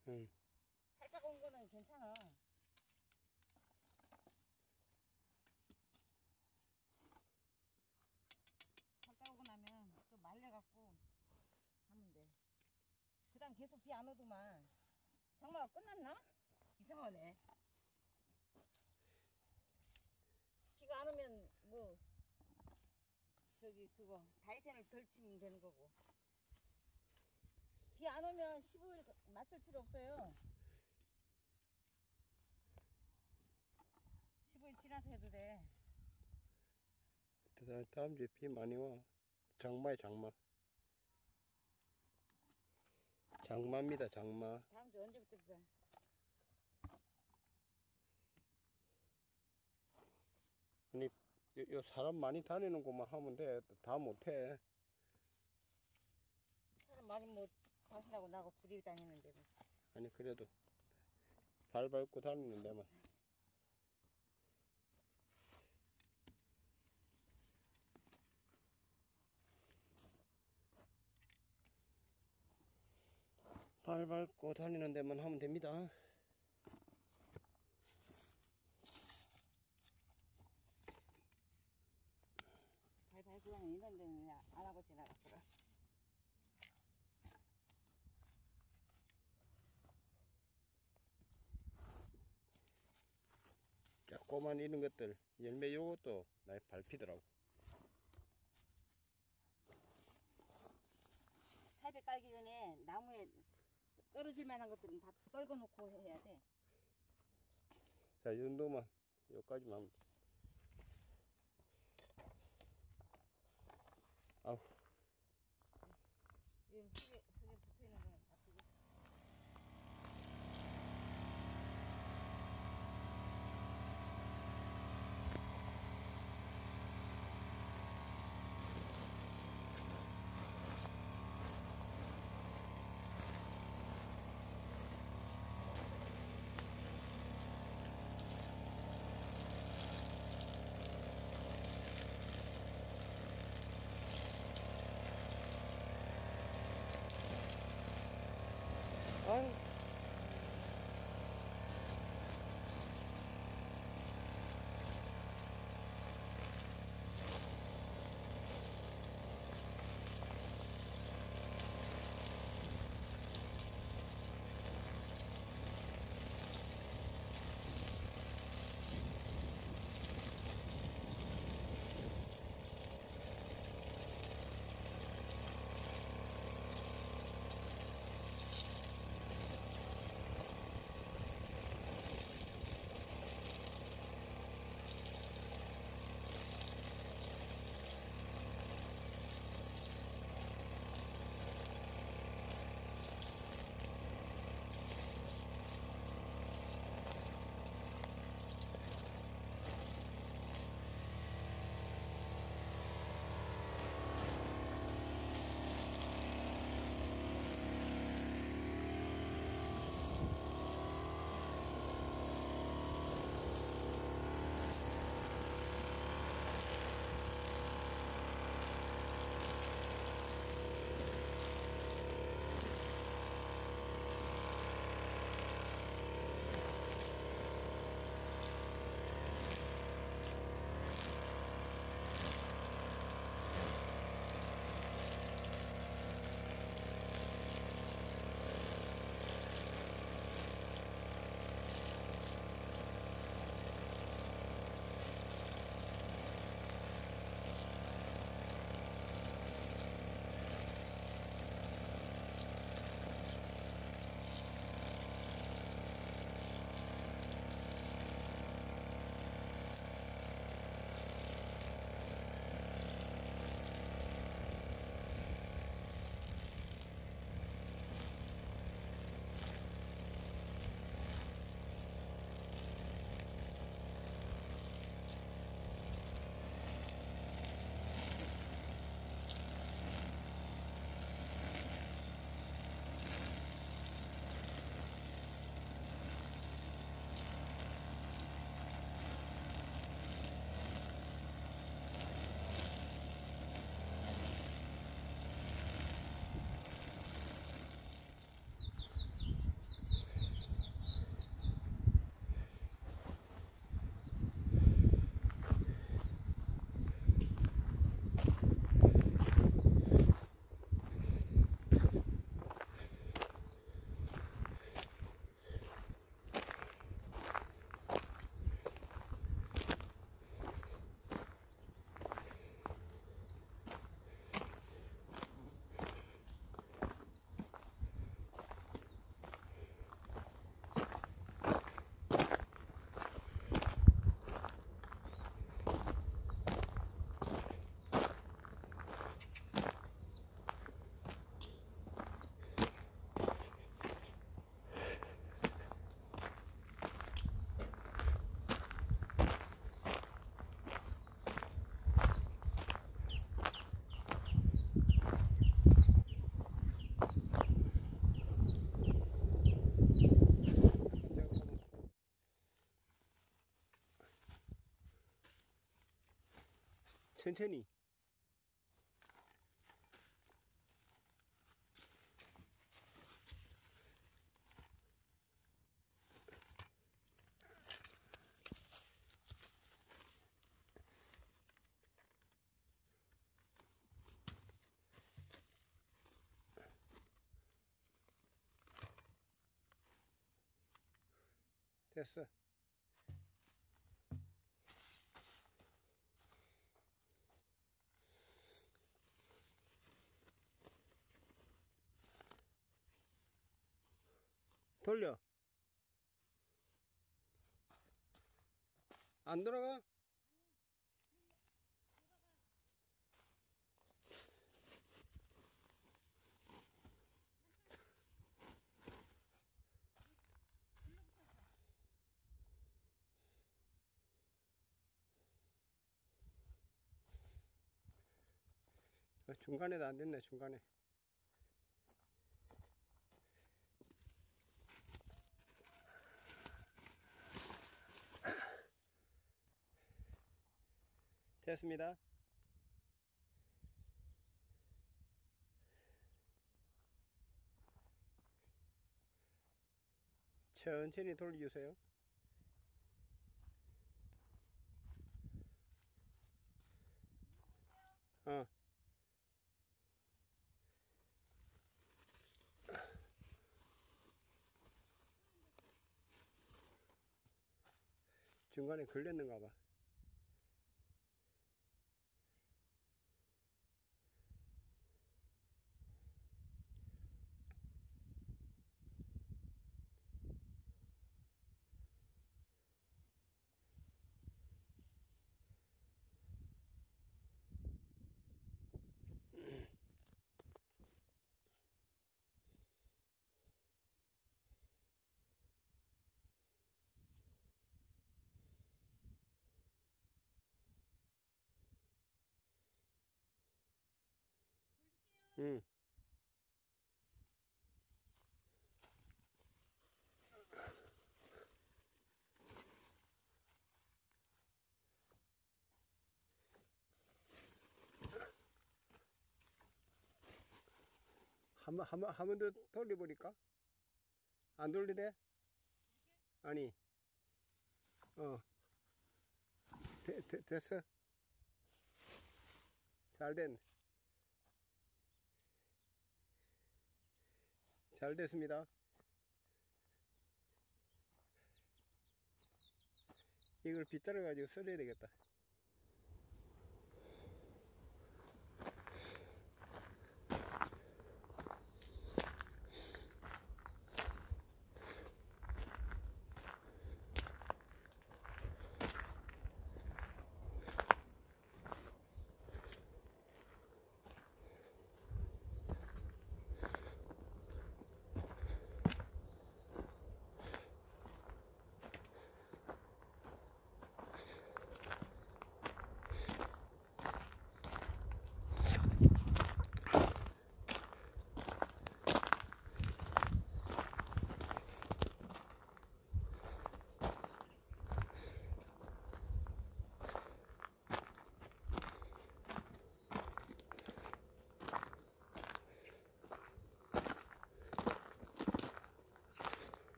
응. 살짝 온 거는 괜찮아. 살짝 오고 나면 또 말려갖고 하면 돼. 그 다음 계속 비 안 오더만. 장마가 끝났나? 이상하네. 비가 안 오면 뭐 저기 그거 다이센을 덜 치면 되는 거고. 비 안 오면 15일 맞출 필요 없어요. 15일 지나서 해도 돼. 다음 주에 비 많이 와. 장마야, 장마. 장마입니다, 장마. 다음 주 언제부터 비 와? 아니, 요 사람 많이 다니는 곳만 하면 돼. 다 못해. 사람 많이 뭐 당신하고 나하고 둘이 다니는데 뭐. 아니, 그래도 발 밟고 다니는 데만. 발 밟고 다니는 데만 하면 됩니다. 발 밟고 다니는 이런 데는 안 하고 지나갔더라. 조그만 이런 것들, 열매 요것도 날 밟히더라고. 탈배 깔기 전에 나무에 떨어질 만한 것들은 다 떨궈 놓고 해야 돼. 자, 이 정도만, 여기까지만 하면 돼. 아우. 이 흙에 붙어 있는 거는 다 뜨고. 천천히. 됐어. 돌려. 안 돌아가? 중간에도 안 됐네, 중간에. 됐습니다. 천천히 돌려주세요. 어. 중간에 걸렸는가 봐. 응. 한 번 더 돌려버릴까? 안 돌리대? 아니, 어, 됐어. 잘 됐네. 잘 됐습니다. 이걸 빗자루 가지고 썰어야 되겠다.